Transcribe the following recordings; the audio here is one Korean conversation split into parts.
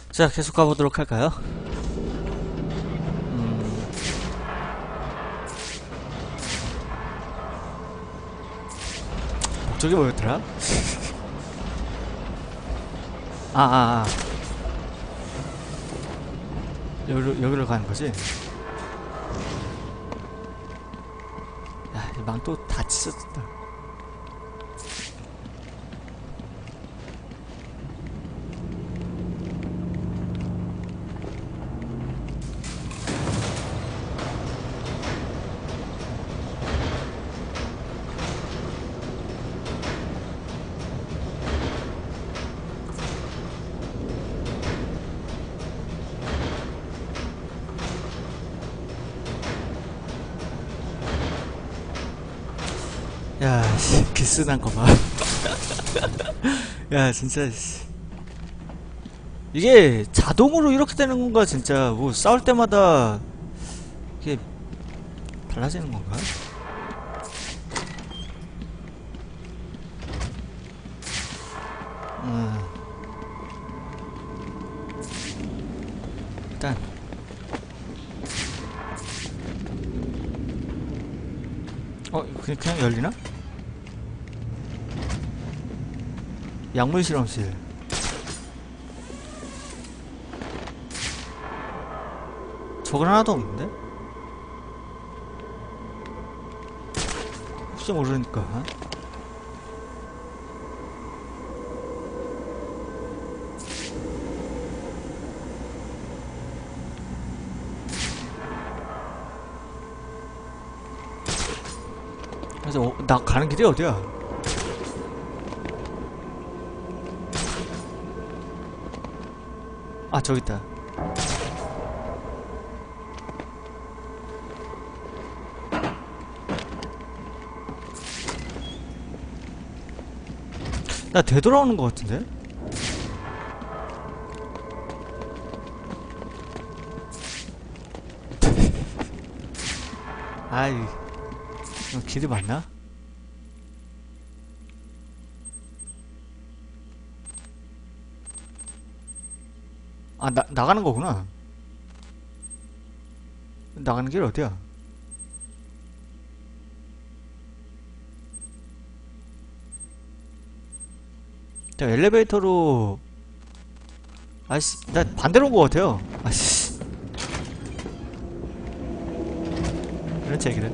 자, 계속 가보도록 할까요? 목적이 뭐였더라? 여기로 가는 거지? 야, 이 망 또 다 찢어졌다. 야, 씨, 기스난 거 봐. 야, 진짜, 씨. 이게 자동으로 이렇게 되는 건가, 진짜. 뭐, 싸울 때마다, 이게, 달라지는 건가? 일단. 이거 그냥 열리나? 약물 실험실. 저건 하나도 없는데? 혹시 모르니까. 그래서 나 가는 길이 어디야? 아, 저기 있다. 나 되돌아오는 것 같은데? 아이, 길이 맞나? 아, 나가는 거구나. 나가는 길 어디야? 자, 엘리베이터로. 아씨, 나 반대로 온 거 같아요. 아씨. 이런 얘기를.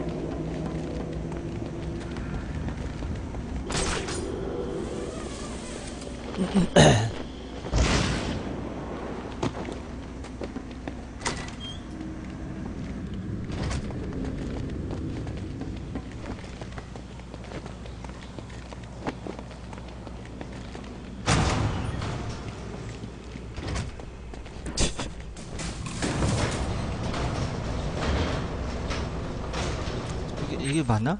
이게 맞나?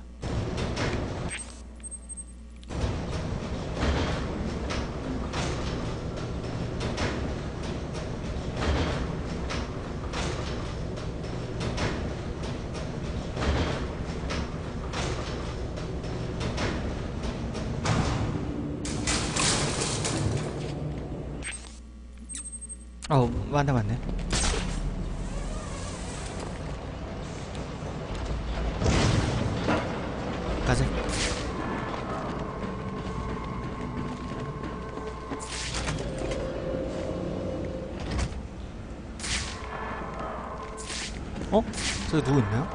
맞네. 가자. 저기 누구 있나요?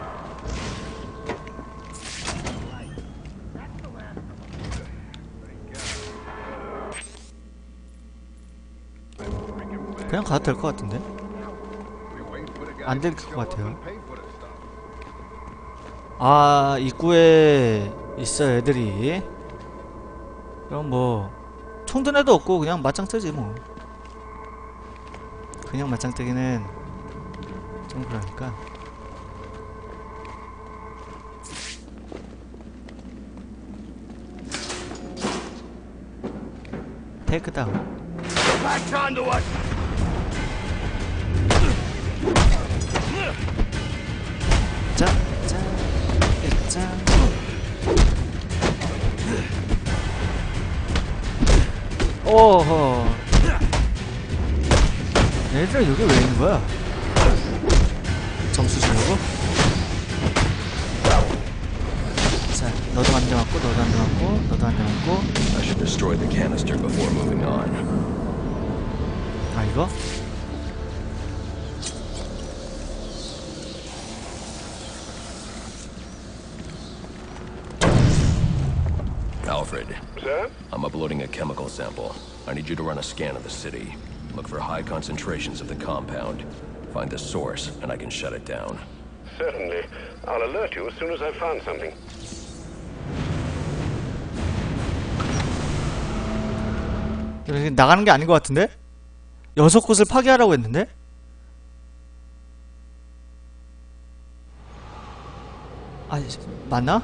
그냥 가도 될 것 같은데? 안 될 것 같아요. 아, 입구에 있어, 애들이. 그럼 뭐, 총든 애도 없고, 그냥 맞짱 뜨지, 뭐. 그냥 맞짱 뜨기는 좀 그러니까. 테이크 다운. 자, 오호. 얘들아 여기 왜 있는 거야? 점수 주려고? 자, 너도 한 대 맞고, 너도 한 대 맞고, 너도 한 대 맞고. I should destroy the canister before moving on. 아, 이거? Alfred, Sir? I'm uploading a chemical sample. I need you to run a scan of the city. Look for high concentrations of the compound. Find the source, and I can shut it down. Certainly. I'll alert you as soon as I've found something. 여기 나가는 게 아닌 것 같은데? 6곳을 파괴하라고 했는데? 아, 맞나?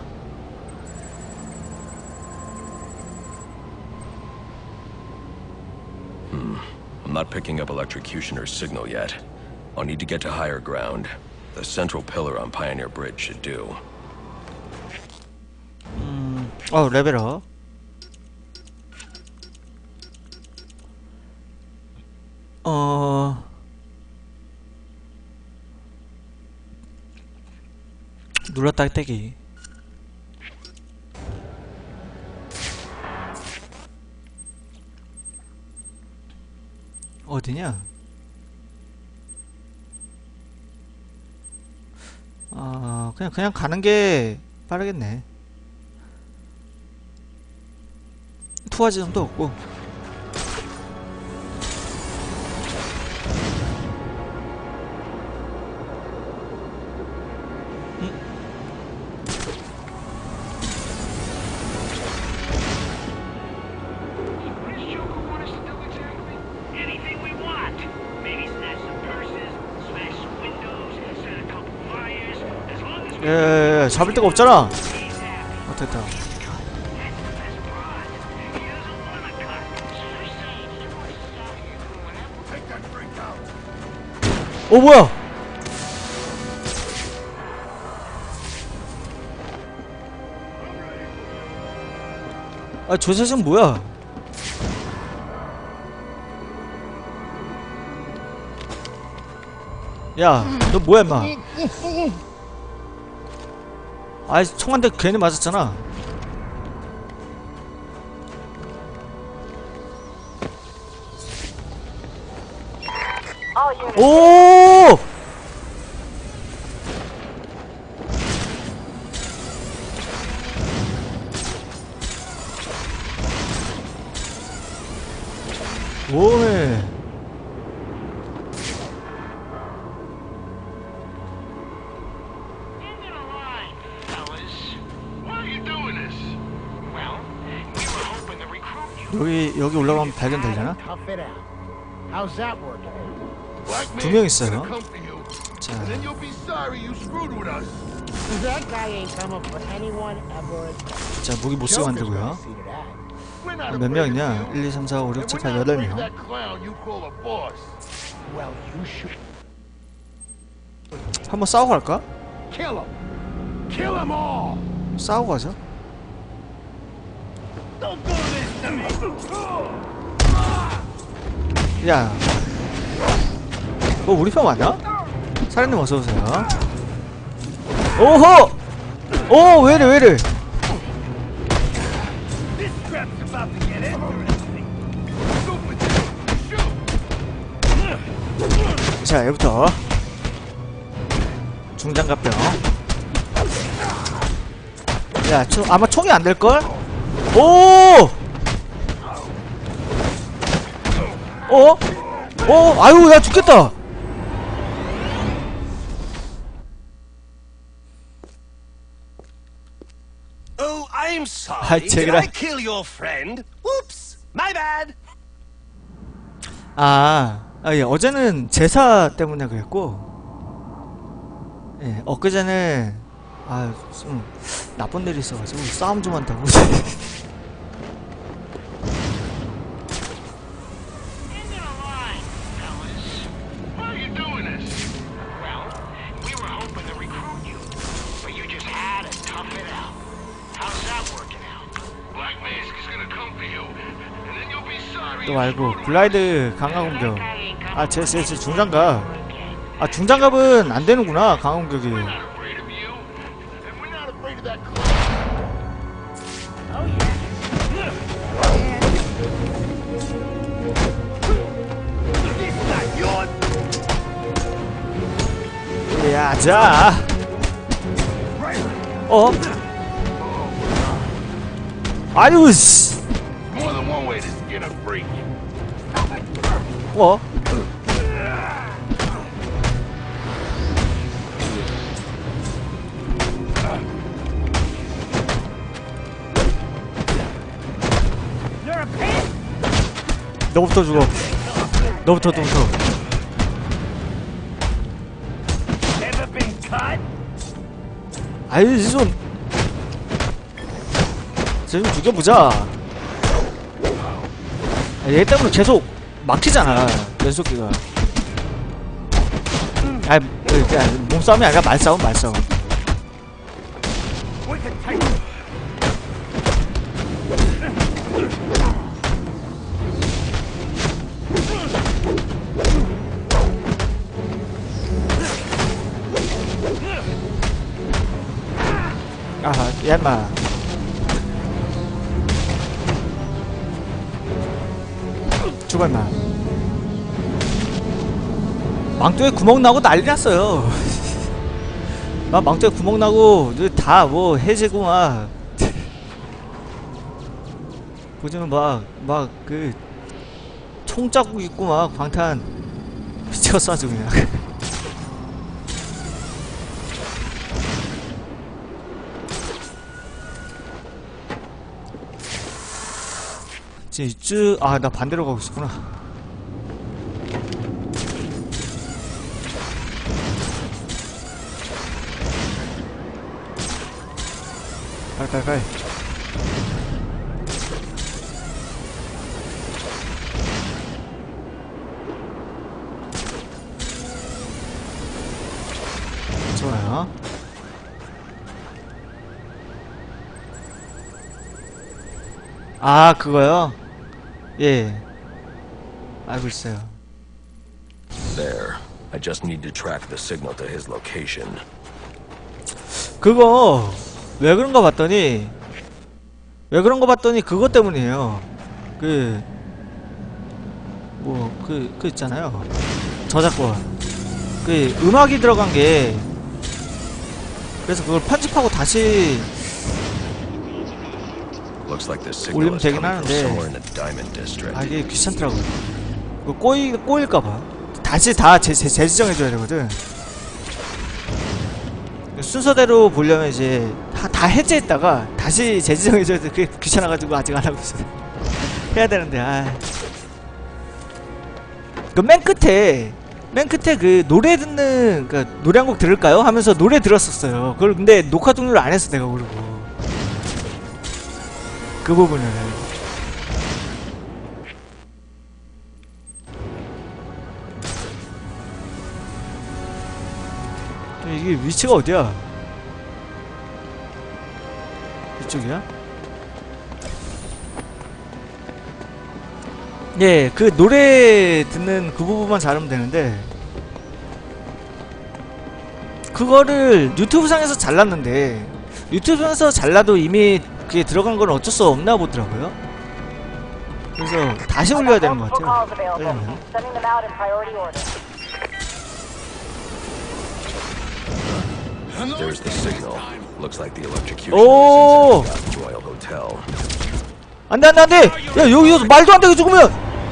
I'm not picking up Electrocutioner's signal yet. I'll need to get to higher ground. The central pillar on Pioneer Bridge should do. 레벨업. 눌렀다 떼기. 어디냐? 그냥 가는 게 빠르겠네. 투하 지점도 없고. 잡을 데가 없잖아. 됐다. 뭐야? 아, 저 자식 뭐야? 야, 너 뭐야, 임마? 아이, 총 한 대 괜히 맞았잖아. 오! 뭐해? 여기 올라가면 발견되려나? 두 명 있어요. 자, 자, 무기 못 쓰게 만들고요. 몇 명이냐? 1, 2, 3, 4, 5, 6, 7, 8, 8명. 한번 싸우고 갈까? 싸우고 가자. 야, 우리 편 맞냐? 사장님 어서오세요. 오호! 왜이래. 자, 얘부터 중장갑병. 야, 아마 총이 안 될걸? 아유, 야, 죽겠다! Oh, I'm sorry. Did I kill your friend? Oops, my bad. 예, 어제는 제사 때문에 그랬고, 예, 엊그제는, 좀, 나쁜 일이 있어가지고, 싸움 좀 한다고. 또 말고 블라이드 강화 공격 아, 제 중장갑. 아, 중장갑은 안 되는구나, 강공격이. 야, 자. 아유, 씨. 너부터 죽어. 너부터. 아유, 쟤 좀 죽여보자. 얘 때문에 계속 막히잖아, 연속기가. 몸싸움이 아니라 말싸움. 아하, 얌마. 죽어, 임마. 망토에 구멍 나고 난리 났어요. 막 망토에 구멍 나고 다 뭐 해지고 막. 보지는 막 그 총자국 있고 막 방탄 미쳤어 아주 그냥. 아, 나 반대로 가고 있었구나. 갈. 좋아요. 아, 그거요? 예. 알고 있어요. There. I just need to track the signal to his location. 그거 왜 그런가 봤더니 그것 때문이에요. 그 있잖아요. 저작권. 그 음악이 들어간 게, 그래서 그걸 편집하고 다시 올리면 되긴 하는데, 아, 이게 귀찮더라고요. 그거 꼬일까봐 다시 다 재지정해줘야 되거든. 순서대로 보려면 이제 다 해제했다가 다시 재지정해줘야 돼. 그게 귀찮아가지고 아직 안 하고 있어. 해야 되는데, 그 맨 끝에 그 노래 듣는, 그니까 노래 한 곡 들을까요? 하면서 노래 들었었어요. 그걸 근데 녹화 종료를 안 했어, 내가. 그러고 그 부분을. 이게 위치가 어디야? 이쪽이야? 예, 그 노래 듣는 그 부분만 잘하면 되는데, 그거를 유튜브상에서 잘랐는데, 유튜브에서 잘라도 이미 그게 들어간 건 어쩔 수 없나 보더라고요. 그래서 다시 올려야 되는 것 같아요. 왜냐면 There's the signal. Looks like the electrocution 오! is inside the Royal Hotel. 안돼. 야, 여기서 말도 안 되게 죽으면.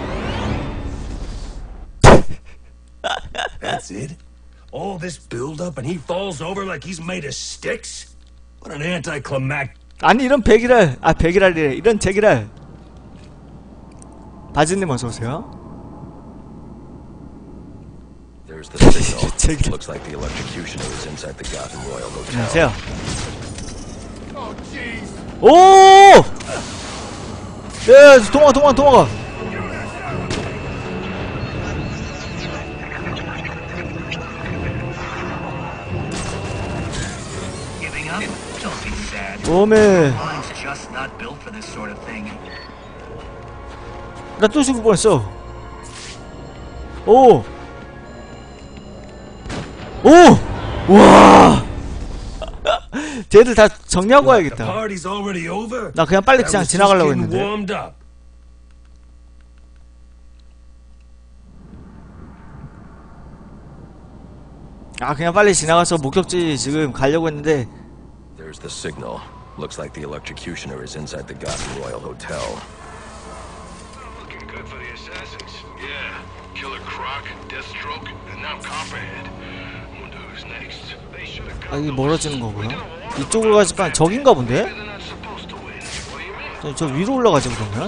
That's it? All this build-up and he falls over like he's made of sticks? What an anticlimactic. 아니, 이런 백일할이래. 이런 제기랄. 바지님 어서오세요. There's the signal. Looks like the executioner is inside the Gotham Royal Hotel. 안녕하세요. 오! 야, 도망가. Giving up? Don't be sad. 오메. Mine's just not built for this sort of thing. 나 또 죽을 뻔했어. 오! 오! 와! 쟤들 다 정리하고 The 와야겠다. party's already over? 나 그냥 빨리 I 그냥 was just 지나가려고 getting 했는데. warmed up. 아, 그냥 빨리 지나가서 목적지 지금 가려고 했는데. There's the signal. Looks like the electrocutioner is inside the Gotham Royal Hotel. Looking good for the assassins. Yeah. Killer Croc, Deathstroke, and now Copperhead. Wonder who's next. They should have 아, got 이게 멀어지는 거고요. 이쪽으로 가니까 저긴가 본데? they're not supposed to win. What do you mean? 저 위로 올라가죠, 그러면?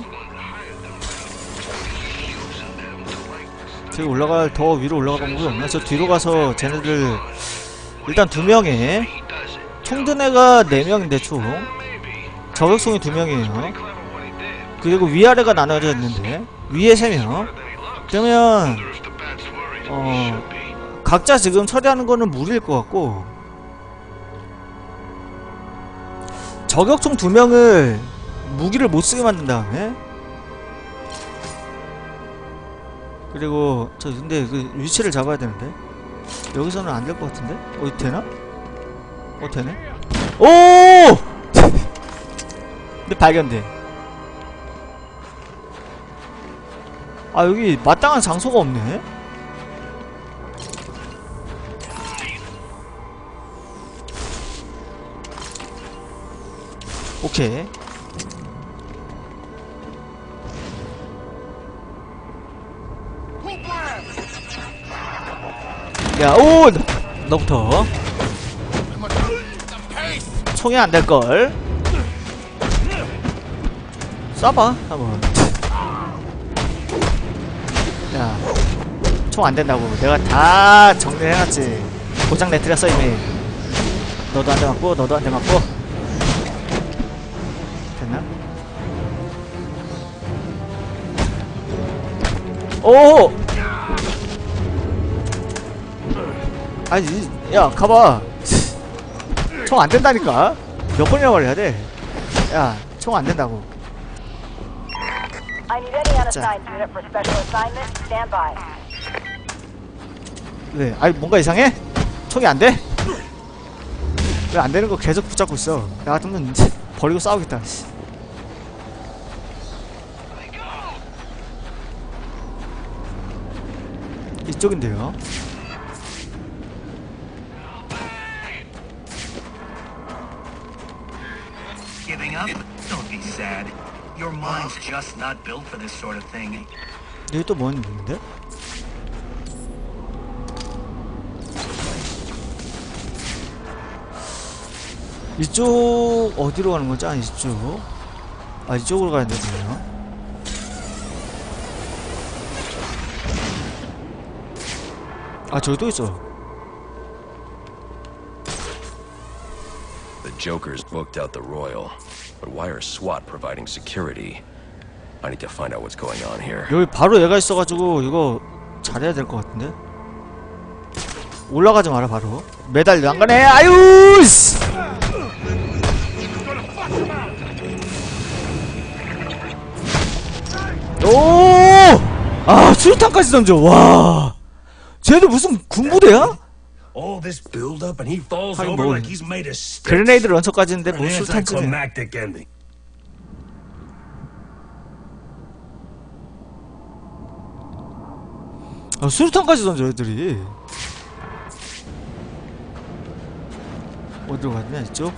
저기 올라갈, 더 위로 올라가는 거 없나? 저 뒤로 가서 쟤네들 일단 2명에 총든 애가 4명인데 총 저격총이 2명이에요. 그리고 위아래가 나눠져 있는데 위에 3명. 그러면 각자 지금 처리하는 거는 무리일 것 같고, 저격총 2명을 무기를 못 쓰게 만든 다음에, 그리고 저 근데 그 위치를 잡아야 되는데 여기서는 안 될 것 같은데? 어디 되나? 되네? 오! 근데 발견돼. 아, 여기 마땅한 장소가 없네? 오케이. 야, 오! 너부터. 총이 안 될걸. 쏴봐, 한번. 야, 총 안 된다고. 내가 다 정리를 해놨지. 고장 내트렸어, 이미. 너도 한 대 맞고, 너도 한 대 맞고. 됐나? 오! 아니, 야, 가봐. 총 안 된다니까? 몇 번이나 걸려야 돼? 야, 총 안 된다고. I need any unassigned unit for special assignment. Stand by. 왜? 아니, 뭔가 이상해? 총이 안 돼? 왜 안 되는 거 계속 붙잡고 있어? 나 같으면 버리고 싸우겠다. 이쪽인데요. Giving up? Don't be sad. Your mind's just not built for this sort of thing. 여기 또 뭔 있는데? 이쪽 어디로 가는 거지? 아, 이쪽. 아, 이쪽으로 가야 되네요. 아, 저기 또 있어. The Joker's booked out the Royal, but why are SWAT providing security? I need to find out what's going on here. 여기 바로 얘가 있어가지고 이거 잘해야 될 것 같은데? 올라가지 마라, 바로. 매달려 안 가네. 아유 씨. 오! 아, 수류탄까지 던져. 와. 쟤도 무슨 군부대야? All this build-up and he falls 하긴 over 뭐 like he's made of sticks. 그레네이드 런처까지 했는데 What 뭐 an 수류탄쯤에. anticlimactic ending. 아, 수류탄까지 던져 애들이. 어디로 갔냐, 이쪽?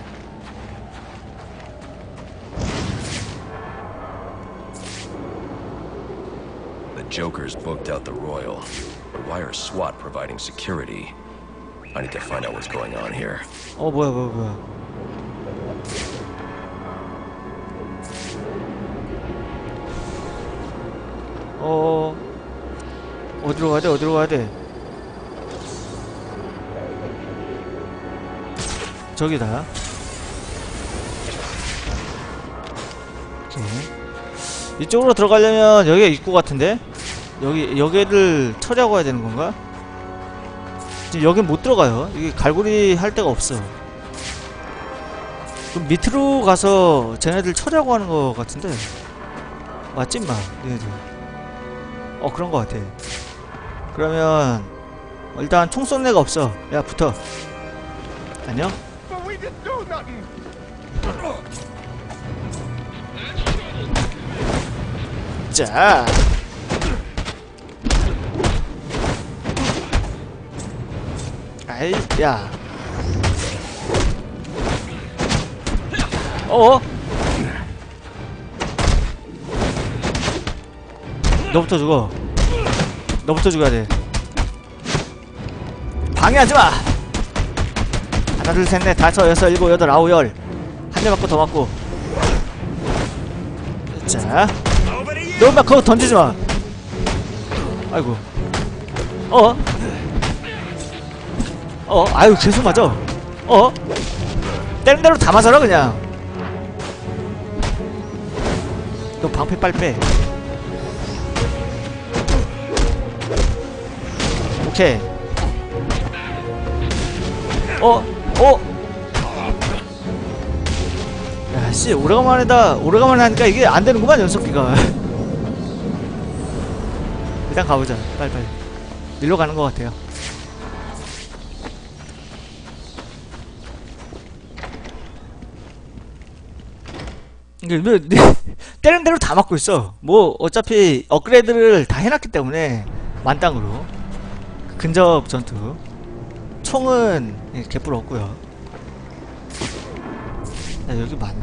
The Joker's booked out the Royal, but why are SWAT providing security? I need to find out what's going on here. 뭐야. 어디로 가야 돼? 저기다. 오케이. 이쪽으로 들어가려면 여기가 입구 같은데? 여기를 처리하고 가야 되는 건가? 지금 여긴 못 들어가요. 여기 갈고리 할 데가 없어. 그럼 밑으로 가서 쟤네들 처리하고 하는 거 같은데? 맞지, 인마? 얘네들. 그런 거 같아. 그러면 일단 총 쏘는 애가 없어. 야 붙어. 안녕? 자 아이 야 어어? 너부터 죽어. 너부터 죽어야 돼. 방해하지마! 하나 둘 셋 넷 다섯 여섯 일곱 여덟 아홉 열. 한 대 맞고 더 맞고. 자 너 막 그거 던지지마. 아이고 아유 계속 맞아. 때린 대로 다 맞아라 그냥. 너 방패 빨리 빼. 오케이. 야씨 오래간만에 하니까 이게 안되는구만 연속기가. 일단 가보자. 빨리빨리 일로 가는 것 같아요. 이게 때리는 대로 다 맞고 있어. 뭐 어차피 업그레이드를 다 해놨기 때문에 만땅으로. 근접 전투 총은 개뿔 없고요. 야 여기 맞나?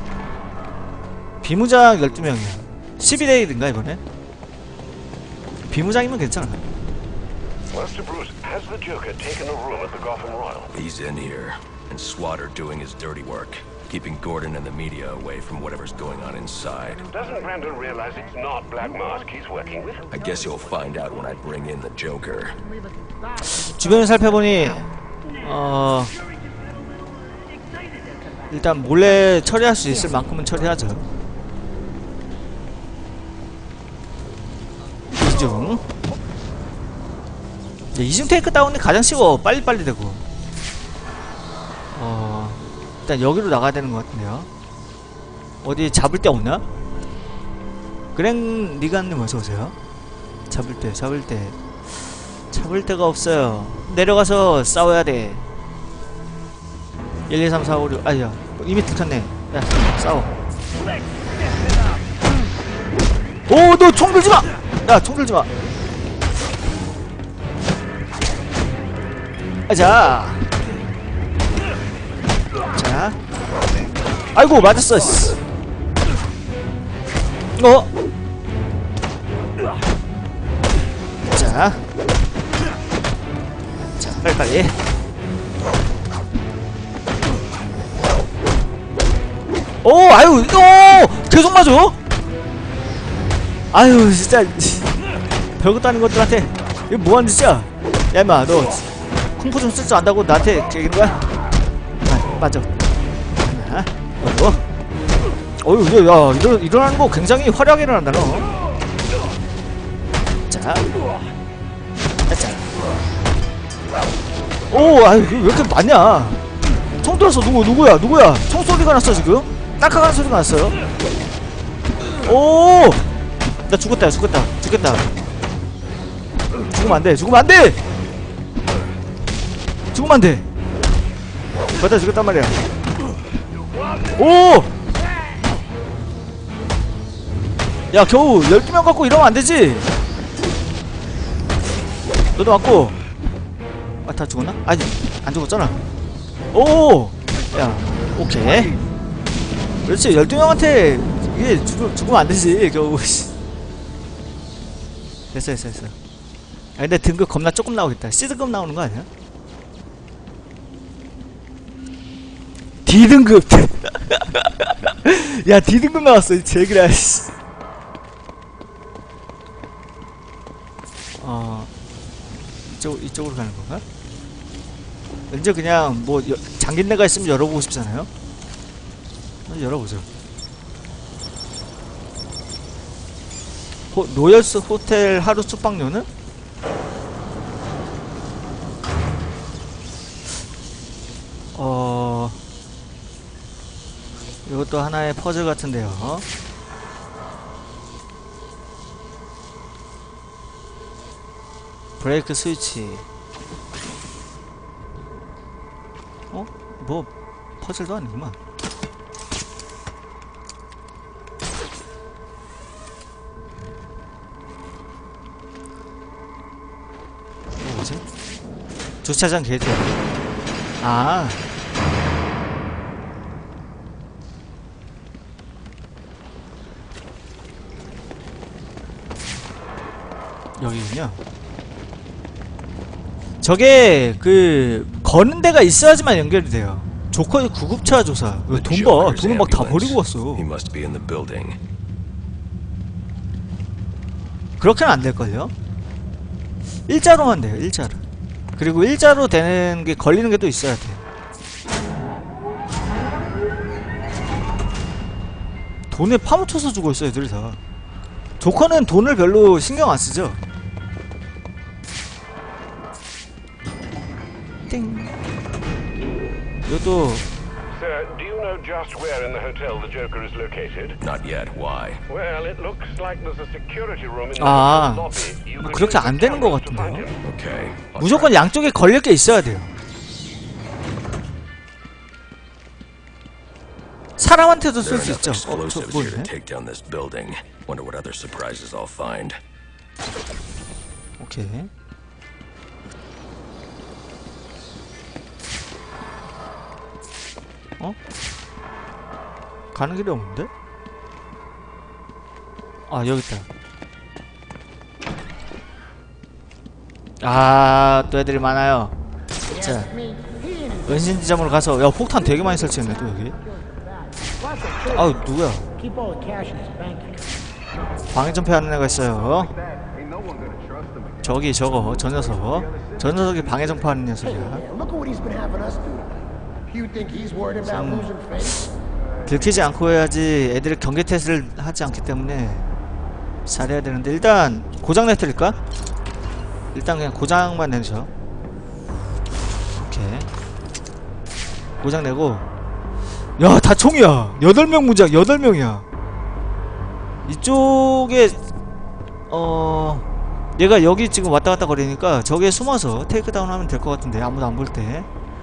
비무장 12명이야 12대이든가 이번에? 비무장이면 괜찮아. Master Bruce, has the Joker taken a room at the Gotham Royal? He's in here, and SWAT are doing his dirty work, keeping Gordon and the media away from whatever's going on inside. Doesn't Brandon realize it's not Black Mask he's working with? I guess you'll find out when I bring in the Joker. 주변을 살펴보니 일단 몰래 처리할 수 있을 만큼은 처리하죠. 이중 테이크 다운이 가장 쉬워. 빨리빨리 되고. 일단 여기로 나가야 되는 것 같은데요. 어디 잡을 데 없나? 그랭 리간님 어서오세요. 잡을 데가 없어요. 내려가서 싸워야 돼. 1, 2, 3, 4, 5, 6 아니야 이미 들켰네. 야 싸워. 오 너 총 들지마! 야 총 들지마. 자 아이고 맞았어. 자 빨리빨리. 아유 계속 맞아. 아유 진짜 별것도 아닌 것들한테 이거 뭐하는 짓이야. 야 임마 너 쿵푸 좀 쓸 줄 안다고 나한테 얘기하는 거야? 맞아. 야 일어나는 거 굉장히 화려하게 일어난다 너. 자 아유 왜 이렇게 많냐. 총 들었어. 누구야 총소리가 났어 지금. 딱하가는 소리가 났어요. 나 죽겠다. 죽으면 안돼. 거기다 죽였단 말이야. 야 겨우 12명 갖고 이러면 안되지. 너도 맞고. 다 죽었나? 아니 안 죽었잖아. 야 오케이 그렇지. 12명한테 이게 죽으면 안되지 겨우. 됐어. 근데 등급 겁나 조금 나오겠다. C등급 나오는 거 아니야? D등급. 야 D등급 나왔어 제기라. 이쪽으로 가는 건가? 왠지 그냥 뭐 잠긴 데가 있으면 열어보고 싶잖아요. 열어보죠. 로열스 호텔 하루 숙박료는? 이것도 하나의 퍼즐 같은데요. 브레이크 스위치. 어? 뭐 퍼즐도 아니구만. 뭐지? 주차장 게이트. 아. 여기군요. 저게 그 거는 데가 있어야지만 연결이 돼요. 조커의 구급차 조사. 돈 봐. 돈을 막 다 버리고 왔어. He must be in the building. 그렇게는 안 될걸요? 일자로만 돼요. 일자로. 그리고 일자로 되는 게 걸리는 게 또 있어야 돼. 돈에 파묻혀서 주고 있어 애들이 다. 조커는 돈을 별로 신경 안 쓰죠. 띵. 이것도 Sir, do you know just where in the hotel the Joker is located? Not yet. Why? Well, it looks like there's a security room in the 아, hotel lobby. You 뭐 could 그렇게 use 안 the 되는 것 cameras to find 같은데요. him. Okay. I'll 무조건 양쪽에 걸릴 게 있어야 돼요. 사람한테도 There 쓸 are 수 enough 있죠. 저 explosives here to 뭐네? take down this building. Wonder what other surprises I'll find. 오케이. 어? 가는 길이 없는데? 아, 여기 있다. 아, 또 애들이 많아요. 자, 은신 지점으로 가서, 야, 폭탄 되게 많이 설치했네, 또 여기. 아우, 누구야? 방해 점프하는 애가 있어요. 저기, 저거, 저 녀석. 저 녀석이 방해 점프하는 녀석이야. 들키지 않고 해야지 애들이 경계 테스트를 하지 않기 때문에 잘해야 되는데, 일단 고장 내드릴까? 일단 그냥 고장만 내죠. 오케이. 고장 내고. 야, 다 총이야. 8명 무장, 8명이야. 이쪽에 얘가 여기 지금 왔다 갔다 거리니까 저기에 숨어서 테이크다운 하면 될 것 같은데, 아무도 안 볼 때.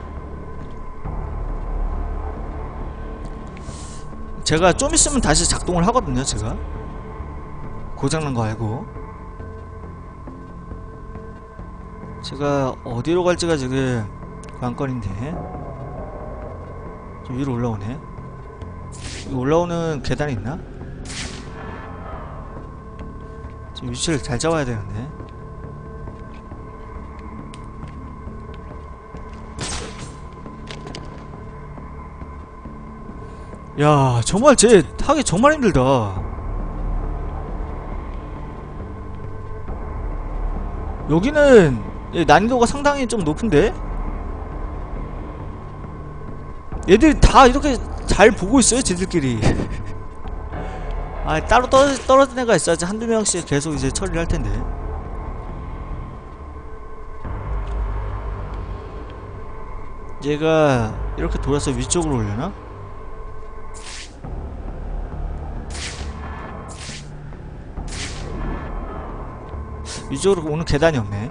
제가 좀 있으면 다시 작동을 하거든요. 제가 고장난 거 알고. 제가 어디로 갈지가 지금 관건인데. 좀 위로 올라오네. 여기 올라오는 계단이 있나? 지금 위치를 잘 잡아야 되는데. 야, 정말 쟤 하기 정말 힘들다. 여기는 난이도가 상당히 좀 높은데? 얘들이 다 이렇게 잘 보고 있어요, 쟤들끼리. 아, 따로 떨어진 애가 있어야지 한두 명씩 계속 이제 처리를 할 텐데. 얘가 이렇게 돌아서 위쪽으로 올려나? 위쪽으로 오는 계단이 없네.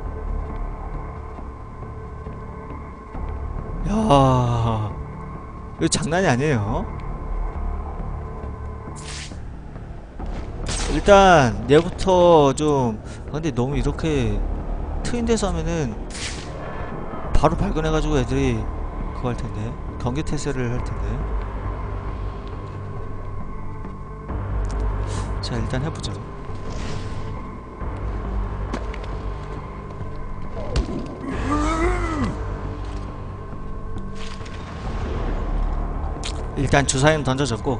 야, 이거 장난이 아니에요. 일단 얘부터 좀, 근데 너무 이렇게 트인 데서 하면은 바로 발견해가지고 애들이 그거 할 텐데, 경계 태세를 할 텐데. 자, 일단 해보죠. 일단 주사위는 던져졌고,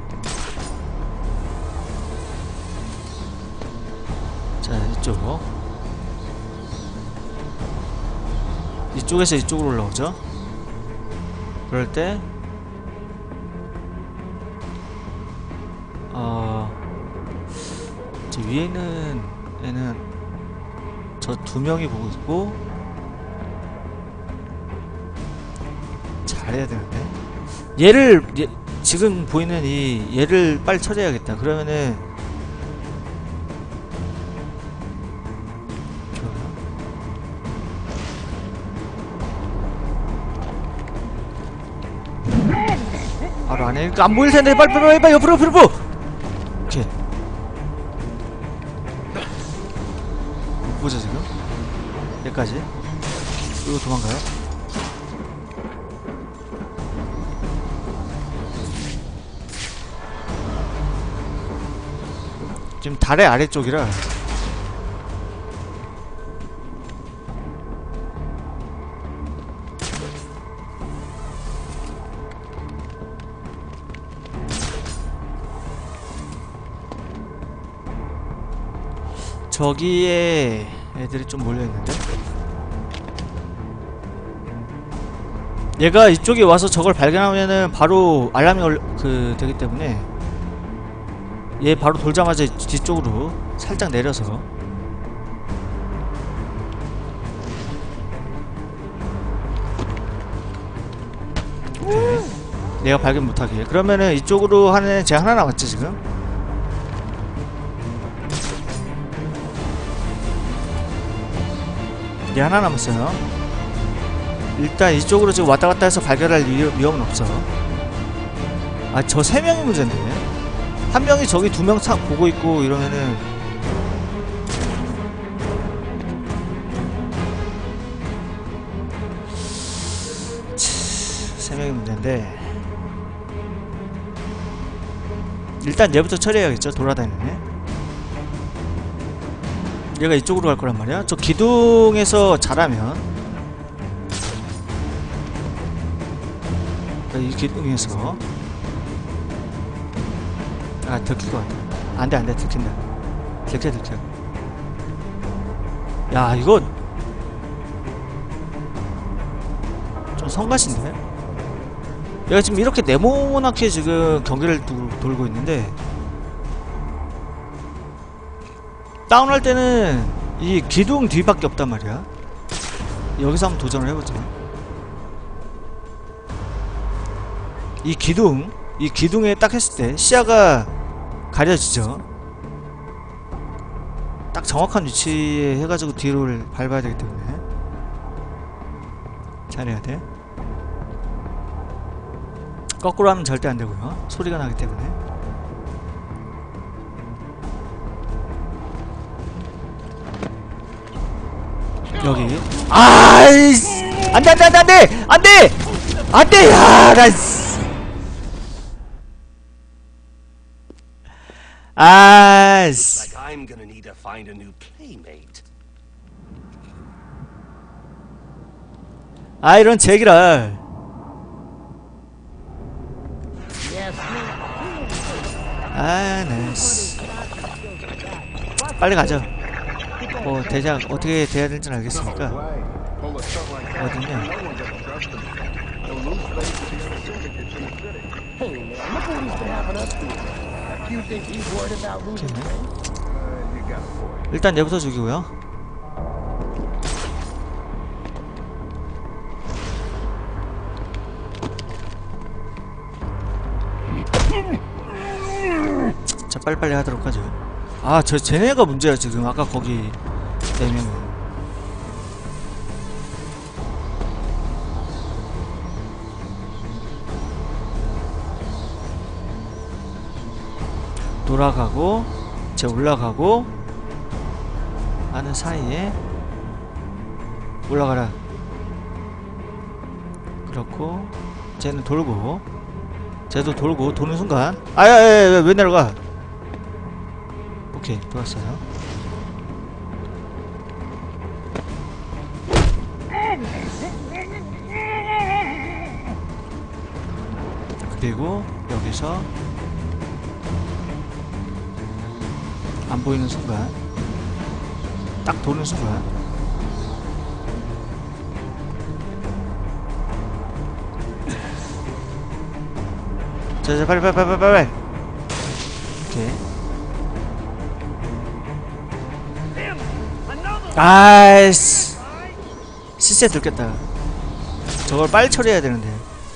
자, 이쪽에서 이쪽으로 올라오죠. 그럴 때 저 위에 있는 애는 저 2명이 보고 있고, 잘해야 되는데 얘를 지금 보이는 얘를 빨리 처리해야겠다. 그러면은 바로 안에 그러니까 안 보일 텐데 빨리 옆으로 오케이. 못 보죠 지금? 여기까지. 그리고 도망가요. 지금 달의 아래쪽이라 저기에 애들이 좀 몰려있는데? 얘가 이쪽에 와서 저걸 발견하면은 바로 알람이 되기 때문에 얘 바로 돌자마자 뒤쪽으로 살짝 내려서 오케이. 내가 발견 못하게. 그러면은 이쪽으로 하는 애 쟤 하나 남았지 지금? 얘 하나 남았어요. 일단 이쪽으로 지금 왔다갔다 해서 발견할 위험은 없어. 아, 저 3명이 문제인데. 한 명이 저기 2명 보고 있고 이러면은 세 명이 문제인데. 일단 얘부터 처리해야겠죠. 돌아다니네. 얘가 이쪽으로 갈 거란 말이야. 저 기둥에서 잘하면 이 기둥에서 아 들킬 것 같아. 안돼 들킨다. 들켜. 야 이거 좀 성가신데? 얘가 지금 이렇게 네모나게 지금 경기를 돌고 있는데 다운할 때는 이 기둥 뒤밖에 없단 말이야. 여기서 한번 도전을 해보자. 이 기둥에 딱 했을 때 시야가 가려지죠. 딱 정확한 위치에 해가지고 뒤를 밟아야 되기 때문에 잘해야 돼. 거꾸로 하면 절대 안 되고요. 소리가 나기 때문에. 여기. 아이씨! 안돼! 야, 나. 아이씨. I'm gonna need to find a new playmate. 아, 이런 제기랄. 아, 네. 빨리 가죠. 뭐 대장 어떻게 돼야 될지는 알겠으니까. 어딨냐? 오케이. 일단 얘부터 죽이고요. 자, 빨리빨리 하도록 하죠. 아, 쟤네가 문제야 지금. 아까 거기 4명은. 돌아가고 쟤 올라가고 하는 사이에 올라가라. 그렇고 쟤는 돌고 쟤도 돌고 도는 순간 아야야야 왜 내려가. 오케이 돌았어요. 그리고 여기서 안 보이는 순간 딱 도는 순간 자 빨리 오케이. 아이씨 시체 들켰다. 저걸 빨리 처리해야 되는데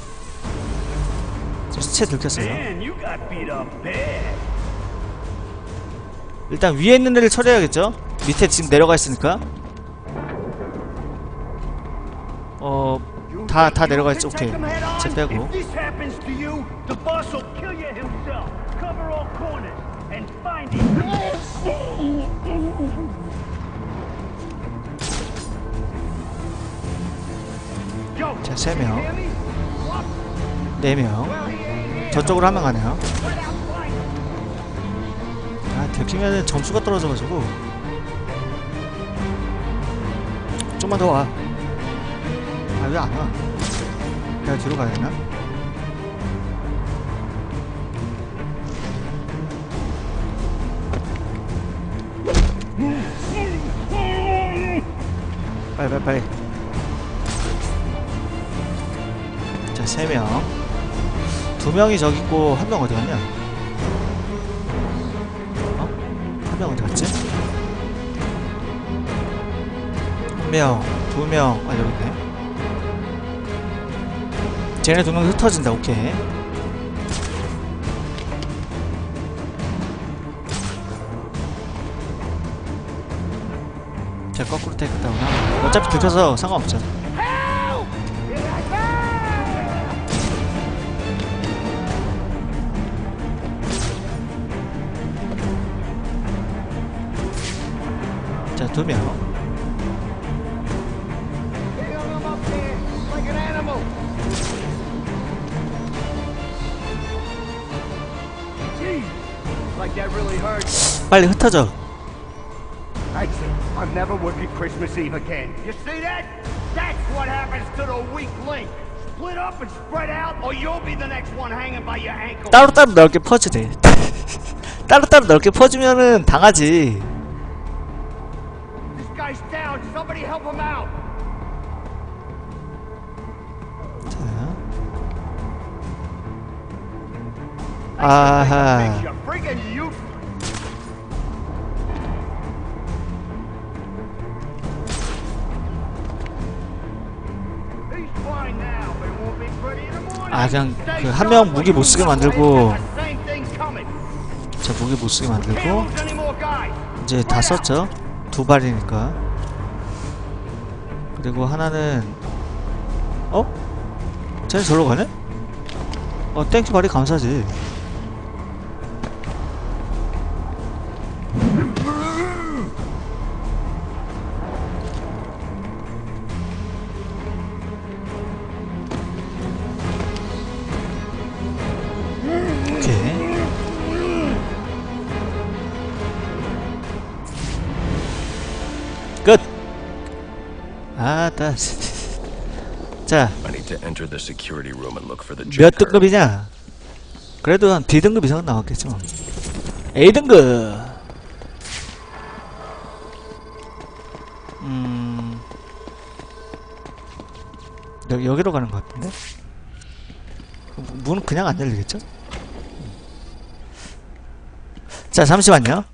저 시체 들켰어요. 일단 위에 있는 애를 처리해야겠죠? 밑에 지금 내려가 있으니까. 다 내려가 있죠. 오케이. 쟤 빼고. you, the boss will kill you himself. Cover all corners and find him. Yo, 자, 3명, hear me? 4명. 저쪽으로 한 명 가네요. 아, 들키면은 점수가 떨어져가지고. 좀만 더 와. 아, 왜 안 와? 내가 뒤로 가야 되나? 빨리. 자, 3명. 2명이 저기 있고, 1명 어디 갔냐? 어? 1명 어디 갔지? 1명, 2명, 아, 여기 있네. 쟤네 2명 흩어진다, 오케이. 자, 거꾸로 테이크다운 하고. 어차피 들켜서 상관없죠. 자, 2명. Like that really hurts. 빨리 흩어져. That's it. I'm never working Christmas Eve again. You see that? That's what happens to the weak link. Split up and spread out, or you'll be the next one hanging by your ankle. 따로따로 넓게 퍼지래. 따로따로 넓게 퍼지면은 당하지. This guy's down. Somebody help him out. 자. 아하. You're freaking useless. He's fine now, but it won't be pretty in the morning. 아, 그냥 그 한 명 무기 못 쓰게 만들고, 자, 무기 못 쓰게 만들고, 이제 다 썼죠? 2발이니까. 그리고 하나는, 어? 쟤는 저로 가네? 땡큐 발이 감사지. 오케이. 끝! 아따. 자, I need to enter the security room and look for the 몇 jet card. 등급이냐? 그래도 한 B등급 이상은 나왔겠지 뭐. A등급! 여기로 가는 것 같은데? 문은 그냥 안 열리겠죠? 자, 잠시만요.